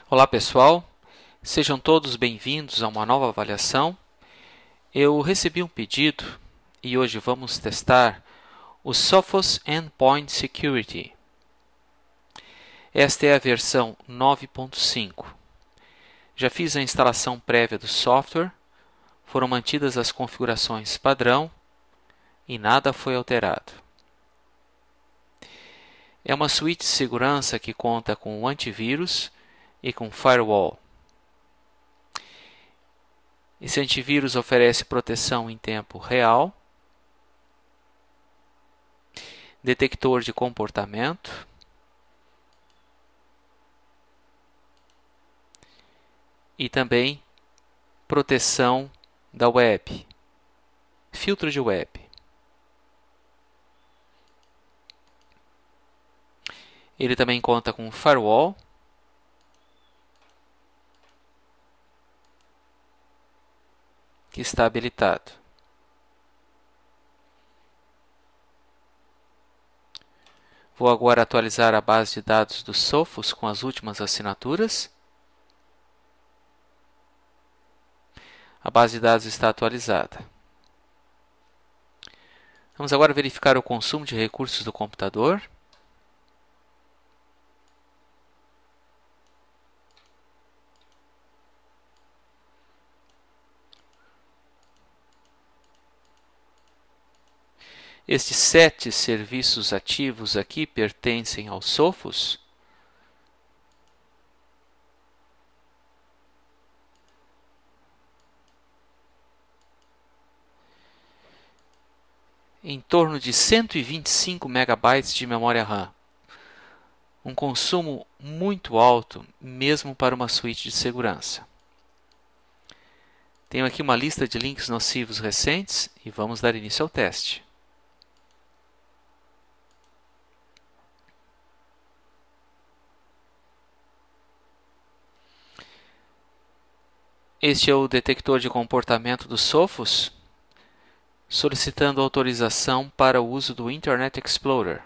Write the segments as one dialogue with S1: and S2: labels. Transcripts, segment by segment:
S1: Olá pessoal, sejam todos bem-vindos a uma nova avaliação. Eu recebi um pedido e hoje vamos testar o Sophos Endpoint Security. Esta é a versão 9.5. Já fiz a instalação prévia do software, foram mantidas as configurações padrão e nada foi alterado. É uma suíte de segurança que conta com antivírus e com firewall. Esse antivírus oferece proteção em tempo real, detector de comportamento, e também proteção da web, filtro de web. Ele também conta com firewall, que está habilitado. Vou agora atualizar a base de dados do Sophos com as últimas assinaturas. A base de dados está atualizada. Vamos agora verificar o consumo de recursos do computador. Estes 7 serviços ativos aqui pertencem ao Sophos. Em torno de 125 megabytes de memória RAM. Um consumo muito alto, mesmo para uma suíte de segurança. Tenho aqui uma lista de links nocivos recentes e vamos dar início ao teste. Este é o detector de comportamento do Sophos, solicitando autorização para o uso do Internet Explorer.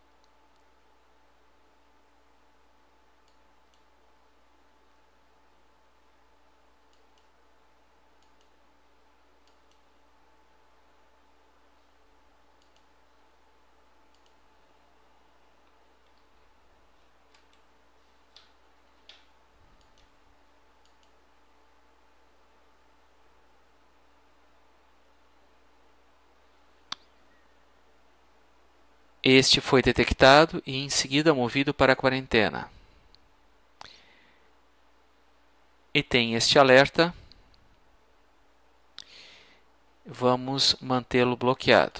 S1: Este foi detectado e em seguida movido para a quarentena. E tem este alerta. Vamos mantê-lo bloqueado.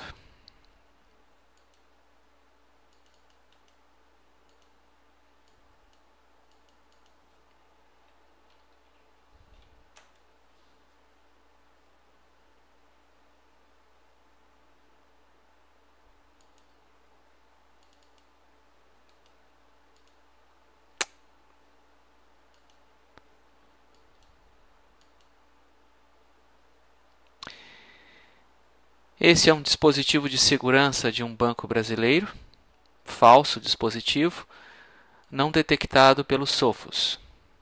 S1: Esse é um dispositivo de segurança de um banco brasileiro, falso dispositivo, não detectado pelo Sophos.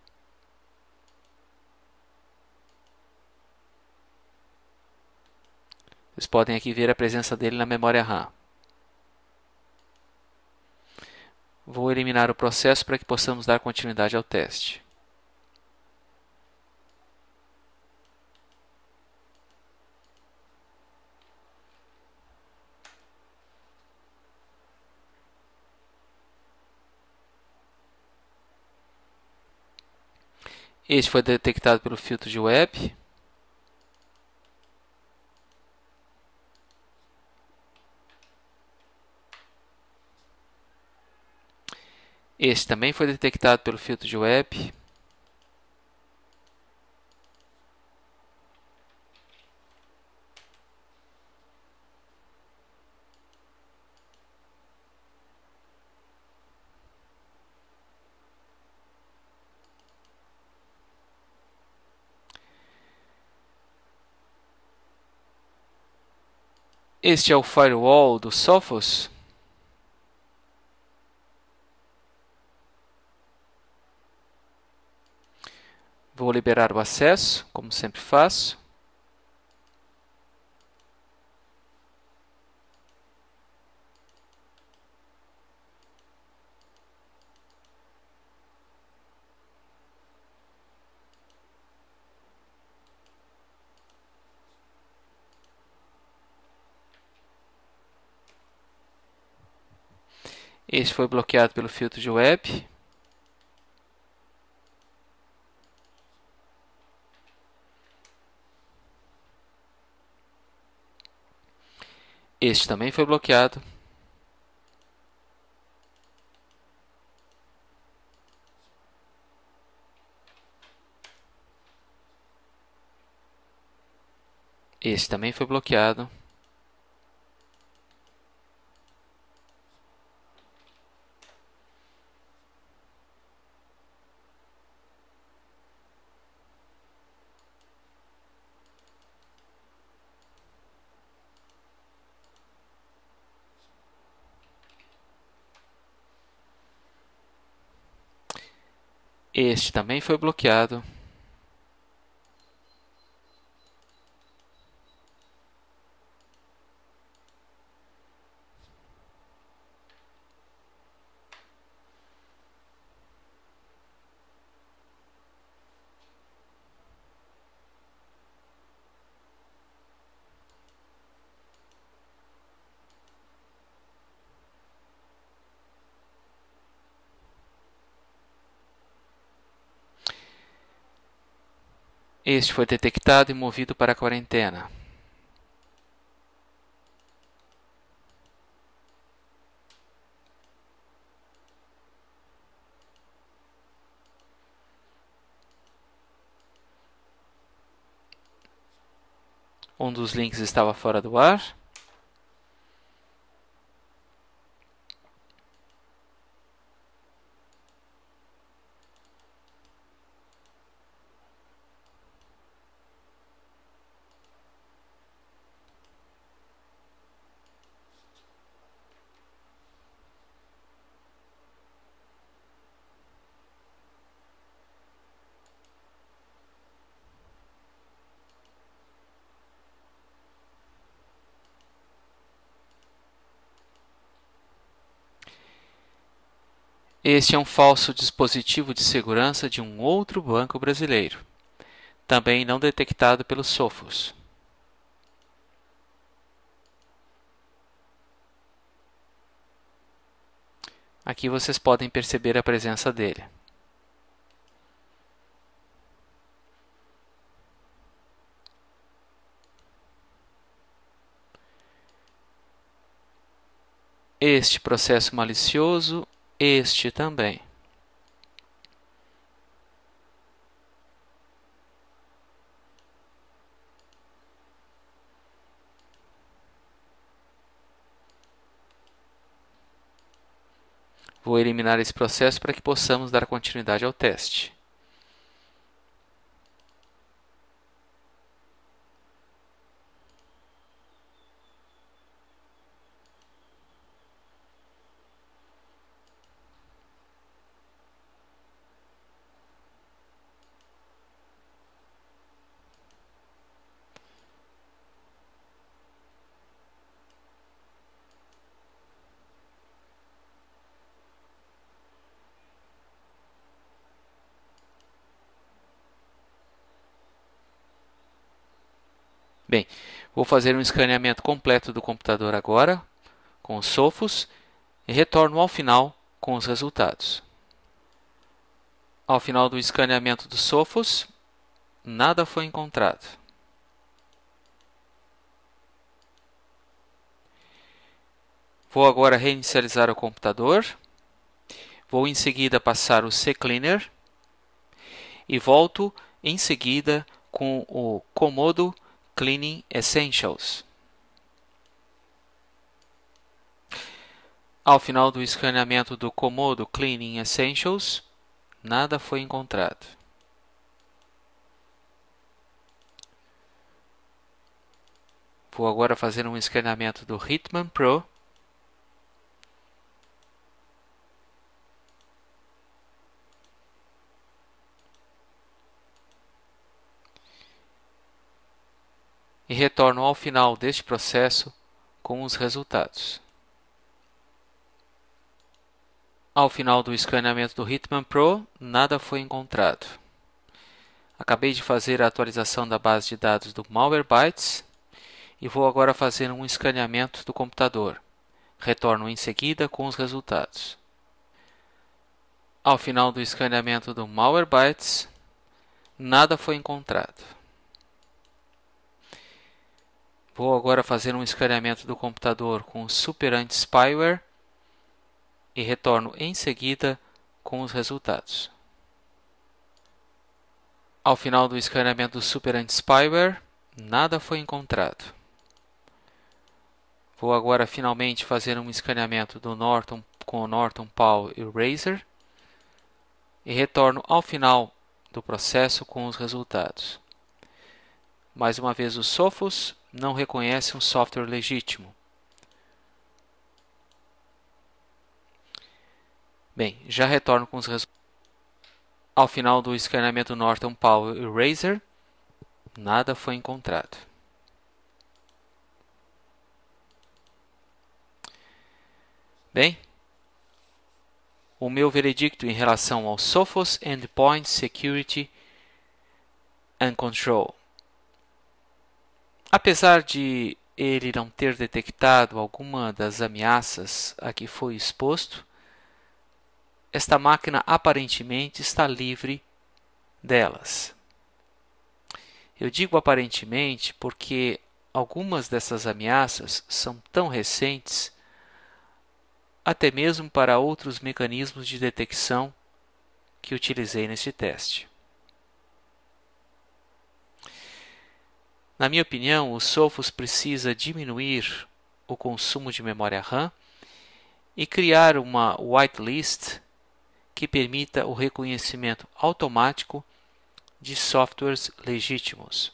S1: Vocês podem aqui ver a presença dele na memória RAM. Vou eliminar o processo para que possamos dar continuidade ao teste. Este foi detectado pelo filtro de web. Este também foi detectado pelo filtro de web. Este é o firewall do Sophos. Vou liberar o acesso, como sempre faço. Este foi bloqueado pelo filtro de web. Este também foi bloqueado. Este também foi bloqueado. Este também foi bloqueado. Este foi detectado e movido para a quarentena. Um dos links estava fora do ar. Este é um falso dispositivo de segurança de um outro banco brasileiro, também não detectado pelo Sophos. Aqui vocês podem perceber a presença dele. Este processo malicioso, este também. Vou eliminar esse processo para que possamos dar continuidade ao teste. Bem, vou fazer um escaneamento completo do computador agora, com os Sophos, e retorno ao final com os resultados. Ao final do escaneamento dos Sophos, nada foi encontrado. Vou agora reinicializar o computador. Vou em seguida passar o CCleaner e volto em seguida com o Comodo Cleaning Essentials. Ao final do escaneamento do Comodo Cleaning Essentials, nada foi encontrado. Vou agora fazer um escaneamento do Hitman Pro. e retorno ao final deste processo com os resultados. Ao final do escaneamento do Hitman Pro, nada foi encontrado. Acabei de fazer a atualização da base de dados do Malwarebytes e vou agora fazer um escaneamento do computador. Retorno em seguida com os resultados. Ao final do escaneamento do Malwarebytes, nada foi encontrado. Vou agora fazer um escaneamento do computador com o Super Anti-Spyware e retorno em seguida com os resultados. Ao final do escaneamento do Super Anti-Spyware, nada foi encontrado. Vou agora finalmente fazer um escaneamento do Norton com o Norton Pal Eraser e retorno ao final do processo com os resultados. Mais uma vez, o Sophos não reconhece um software legítimo. Bem, já retorno com os resultados. Ao final do escaneamento Norton Pal Eraser, nada foi encontrado. Bem, o meu veredicto em relação ao Sophos Endpoint Security and Control. Apesar de ele não ter detectado alguma das ameaças a que foi exposto, esta máquina aparentemente está livre delas. Eu digo aparentemente porque algumas dessas ameaças são tão recentes, até mesmo para outros mecanismos de detecção que utilizei neste teste. Na minha opinião, o Sophos precisa diminuir o consumo de memória RAM e criar uma whitelist que permita o reconhecimento automático de softwares legítimos.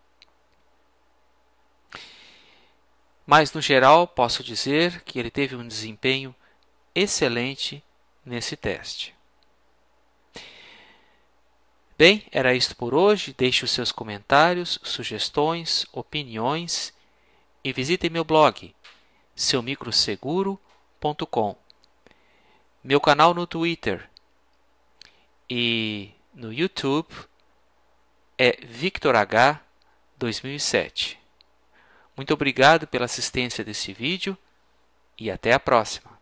S1: Mas, no geral, posso dizer que ele teve um desempenho excelente nesse teste. Bem, era isto por hoje. Deixe os seus comentários, sugestões, opiniões e visite meu blog, seumicroseguro.com, meu canal no Twitter e no YouTube é VictorH2007. Muito obrigado pela assistência desse vídeo e até a próxima.